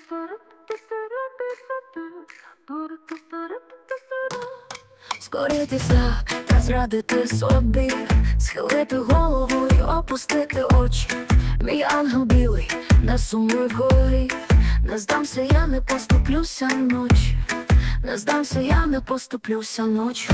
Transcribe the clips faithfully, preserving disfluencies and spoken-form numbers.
Скоритися та зрадити собі, схилити голову й опустити очі. Мій ангел білий, не сумуй вгорі. Не здамся, я не поступлюся ночі. Не здамся, я не поступлюся ночі.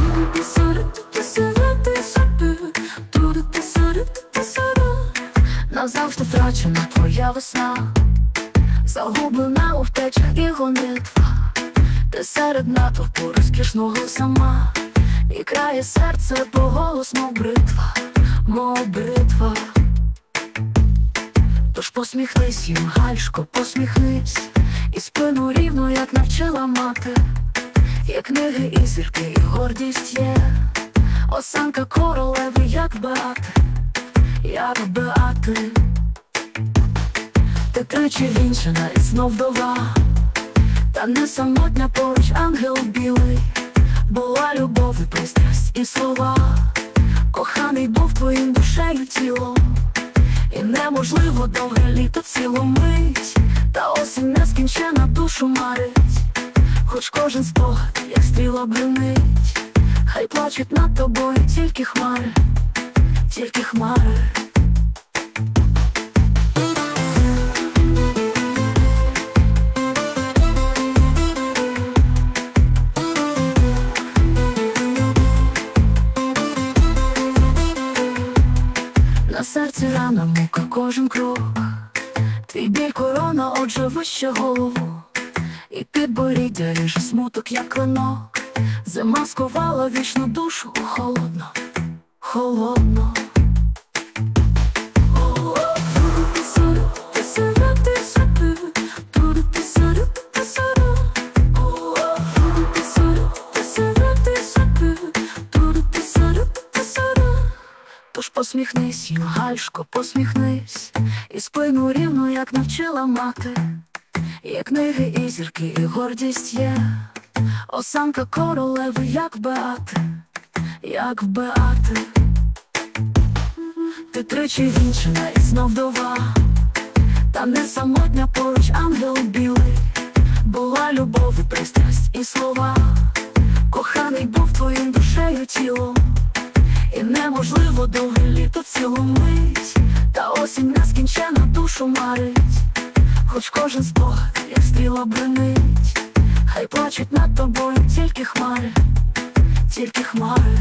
Назавжди втрачена твоя весна, загублена у втечах і гонитва. Ти серед натовпу розкішного сама, і крає серце по голос, мов бритва, мов бритва. Тож посміхнись їм, гальшко, посміхнись, і спину рівно, як навчила мати. Є книги і зірки, і гордість є, осанка королеви, як Беати, як Беати. Ти тричі вінчана і знов вдова, та не самотня поруч ангел білий. Була любов і пристрасть і слова, коханий був твоїм душею тілом. І неможливо довге літо цілу мить, та осінь нескінчена душу марить. Хоч кожен спогад, як стріла бринить, хай плачуть над тобою тільки хмари, тільки хмари. На серці рана, мука, кожен крок. Твій біль корона, отже вище голову. І підборіддя ріже смуток, як клинок. Зима сковала вічну душу холодно, холодно. Тож посміхнись їм, гальшко, посміхнись, і спину рівно, як навчила мати. Є книги і зірки, і гордість є, осанка королеви, як Беати, як Беати. Ти тричі вінчана і знов вдова, та не самотня поруч ангел білий. Була любов і пристрасть і слова, коханий був твоїм душею тілом. І неможливо довге літо цілу мить, та осінь нескінчена душу марить. Хоч кожен спогад, як стріла бринить, хай плачуть над тобою тільки хмари, тільки хмари.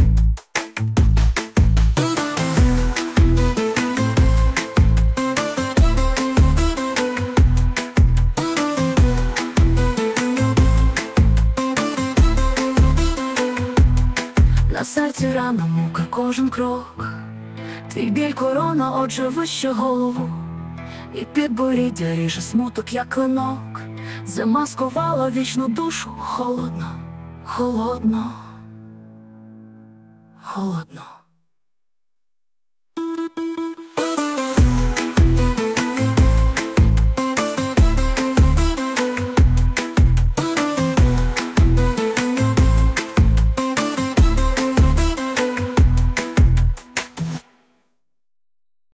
На серці рана, мука, кожен крок. Твій біль корона, отже вище голову. І підборіддя ріже смуток, як клинок. Зима сковала вічну душу холодно, холодно, холодно.